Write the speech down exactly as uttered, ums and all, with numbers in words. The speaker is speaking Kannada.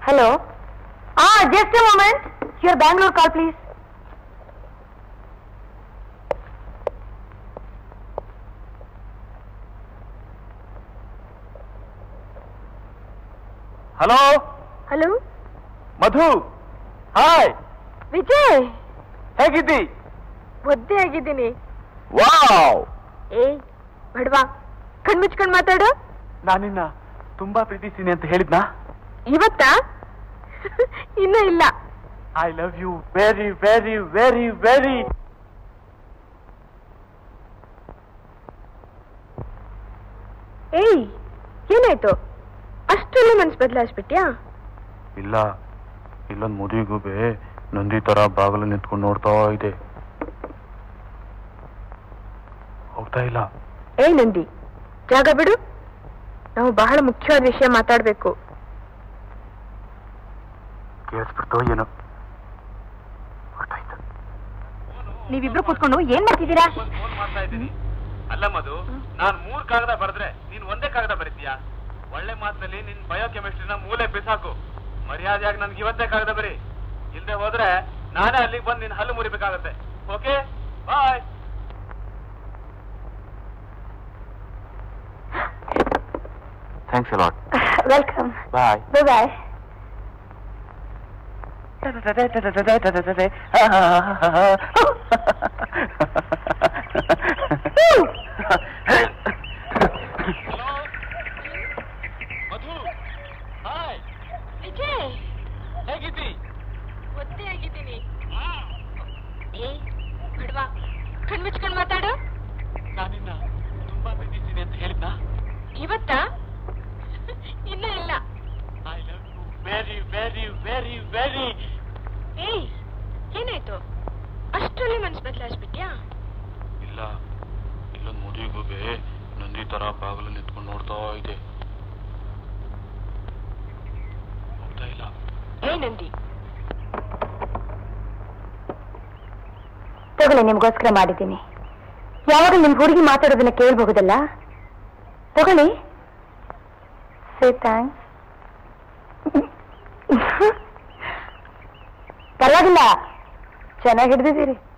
Hello. Ah, just a moment. Your Bangalore call, please. Hello. Hello. Madhu. Hi. Vijay, ಹೇಗಿದ್ದಿ? ಒದ್ದೆ ಆಗಿದ್ದೀನಿ. ವಾವ್. ಏ ಬಡವಾ, ಕಣ್ಮುಚ್ಕೊಂಡ್ ಮಾತಾಡು. ನಾನಿನ್ನ ತುಂಬಾ ಪ್ರೀತಿಸ್ತೀನಿ ಅಂತ ಹೇಳಿದ್ನಾ? ಇವತ್ತಾ? ಇನ್ನೂ ಇಲ್ಲ. I love you very very very very. ಏಯ್, ಏನಾಯ್ತು? ಅಷ್ಟರಲ್ಲೇ ಮನ್ಸು ಬದಲಾಯಿಸ್ಬಿಟ್ಯಾ? ಇಲ್ಲ, ಇಲ್ಲೊಂದು ಮುದಿಗೂಬೆ ನಂದಿ ತರ ಬಾಗಿಲು ನಿಂತ್ಕೊಂಡು ನೋಡ್ತಾ ಇದೆ. ಹೋಗ್ತಾ ಇಲ್ಲ. ಏಯ್ ನಂದಿ, ಜಾಗ ಬಿಡು. ನಾವು ಬಹಳ ಮುಖ್ಯವಾದ ವಿಷಯ ಮಾತಾಡ್ಬೇಕು. ಕೇಳಿಸ್ಬಿಡ್ತೋ ಏನೋ. ನೀವಿಬ್ರು ಕೂತ್ಕೊಂಡು ಏನ್ ಮಾಡ್ತಿದ್ದೀರಾ? ಅಲ್ಲ ಮಧು, ನಾನ್ ಮೂರ್ ಕಾಗದ ಬರೆದ್ರೆ ನೀನ್ ಒಂದೇ ಕಾಗದ ಬರೀತೀಯಾ? ಒಳ್ಳೆ ಮಾತಿನಲ್ಲಿ ನಿನ್ ಬಯೋಕೆಮಿಸ್ಟ್ರಿನ ಮೂಲೆ ಬಿಸಾಕು. ಮರ್ಯಾದೆಯಾಗಿ ನನ್ಗೆ ಇವತ್ತೇ ಕಾಗದ ಬರೀ. ಇಲ್ದೆ ಹೋದ್ರೆ ನಾನೇ ಅಲ್ಲಿಗೆ ಬಂದು ನಿನ್ ಹಲ್ಲು ಮುರಿಬೇಕಾಗತ್ತೆ. Okay, bye. Thanks a lot. Welcome. Bye. Bye bye. Madhu, hi. Vijay, ಹೇಗಿದ್ದಿ? ಒದ್ದೆ ಆಗಿದ್ದೀನಿ. ಏ ಬಡವಾ, ಕಣ್ಮುಚ್ಕೊಂಡ್ ಮಾತಾಡು. ನಾನಿನ್ನ ತುಂಬಾ ಪ್ರೀತಿಸ್ತೀನಿ ಅಂತ ಹೇಳಿದ್ನಾ? ಇವತ್ತಾ? ಇನ್ನೂ ಇಲ್ಲ. I love you very very very very. ಏಯ್, ಏನಾಯ್ತು? ಅಷ್ಟರಲ್ಲಿ ಮನ್ಸು ಬದಲಾಯಿಸ್ಬಿಟ್ಯಾ? ಇಲ್ಲ, ಇಲ್ಲೊಂದು ಮುದಿಗೂಬೆ ನಂದಿ ತರ ಬಾಗಿಲು ನಿಂತ್ಕೊಂಡು ನೋಡ್ತಾ ಇದೆ. ಹೋಗ್ತಾ ಇಲ್ಲ. ಏ ನಂದಿ, ತಗೊಳ್ಳಿ, ನಿಮ್ಗೋಸ್ಕರ ಮಾಡಿದ್ದೀನಿ. ಯಾವಾಗ ನಿಮ್ ಹುಡುಗಿ ಮಾತಾಡೋದನ್ನ ಕೇಳಬಹುದಲ್ಲ? ತಗೊಳ್ಳಿ. Say thanks. ಪರವಾಗಿಲ್ಲ, ಚೆನ್ನಾಗಿ ಹಿಡಿದಿದ್ದೀರಿ.